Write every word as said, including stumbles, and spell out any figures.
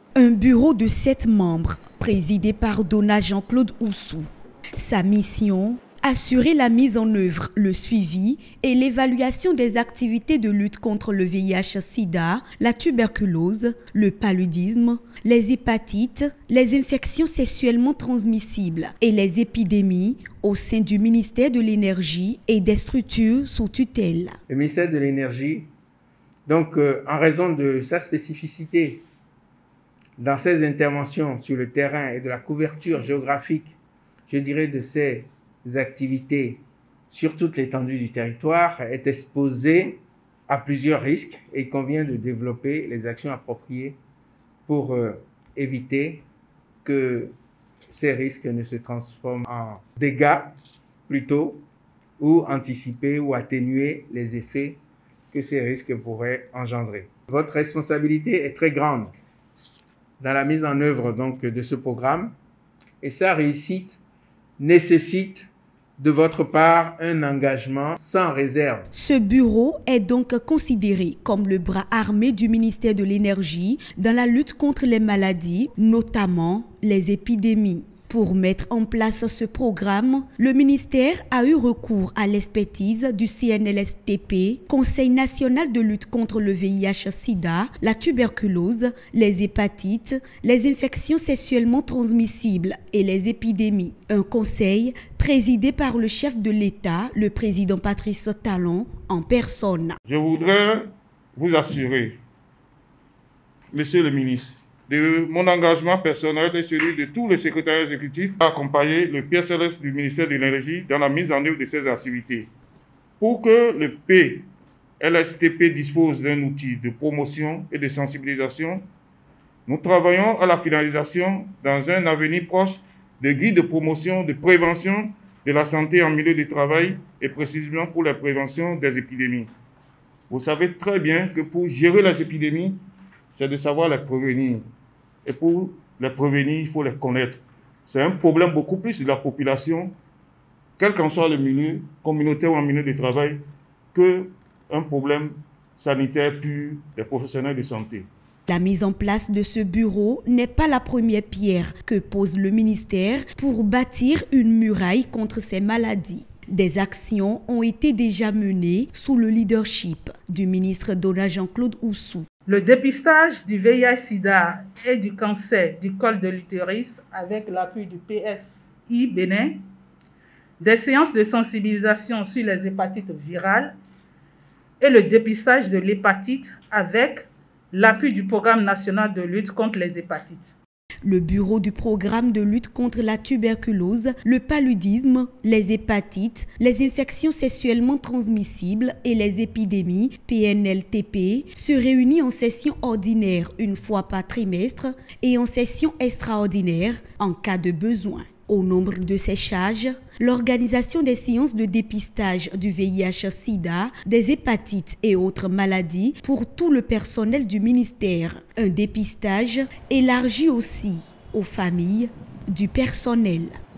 Un bureau de sept membres, présidé par Dona Jean-Claude Oussou. Sa mission, assurer la mise en œuvre, le suivi et l'évaluation des activités de lutte contre le V I H sida, la tuberculose, le paludisme, les hépatites, les infections sexuellement transmissibles et les épidémies au sein du ministère de l'Énergie et des structures sous tutelle. Le ministère de l'Énergie, donc euh, en raison de sa spécificité dans ses interventions sur le terrain et de la couverture géographique, je dirais, de ses activités sur toute l'étendue du territoire, est exposé à plusieurs risques et il convient de développer les actions appropriées pour euh, éviter que ces risques ne se transforment en dégâts plutôt, ou anticiper ou atténuer les effets que ces risques pourraient engendrer. Votre responsabilité est très grande dans la mise en œuvre donc, de ce programme et sa réussite nécessite de votre part un engagement sans réserve. Ce bureau est donc considéré comme le bras armé du ministère de l'Énergie dans la lutte contre les maladies, notamment les épidémies. Pour mettre en place ce programme, le ministère a eu recours à l'expertise du C N L S T P, Conseil national de lutte contre le V I H sida, la tuberculose, les hépatites, les infections sexuellement transmissibles et les épidémies. Un conseil présidé par le chef de l'État, le président Patrice Talon, en personne. Je voudrais vous assurer, monsieur le ministre, de mon engagement personnel et celui de tous les secrétaires exécutifs à accompagner le P S L S du ministère de l'Énergie dans la mise en œuvre de ces activités. Pour que le P L S T P dispose d'un outil de promotion et de sensibilisation, nous travaillons à la finalisation dans un avenir proche de guides de promotion, de prévention de la santé en milieu de travail et précisément pour la prévention des épidémies. Vous savez très bien que pour gérer les épidémies, c'est de savoir les prévenir. Et pour les prévenir, il faut les connaître. C'est un problème beaucoup plus de la population, quel qu'en soit le milieu, communautaire ou en milieu de travail, qu'un problème sanitaire pur des professionnels de santé. La mise en place de ce bureau n'est pas la première pierre que pose le ministère pour bâtir une muraille contre ces maladies. Des actions ont été déjà menées sous le leadership du ministre Dona Jean-Claude Oussou. Le dépistage du V I H sida et du cancer du col de l'utérus avec l'appui du P S I Bénin, des séances de sensibilisation sur les hépatites virales et le dépistage de l'hépatite avec l'appui du programme national de lutte contre les hépatites. Le bureau du programme de lutte contre la tuberculose, le paludisme, les hépatites, les infections sexuellement transmissibles et les épidémies, P N L T P, se réunit en session ordinaire une fois par trimestre et en session extraordinaire en cas de besoin. Au nombre de ces charges, l'organisation des séances de dépistage du V I H sida, des hépatites et autres maladies pour tout le personnel du ministère. Un dépistage élargi aussi aux familles du personnel.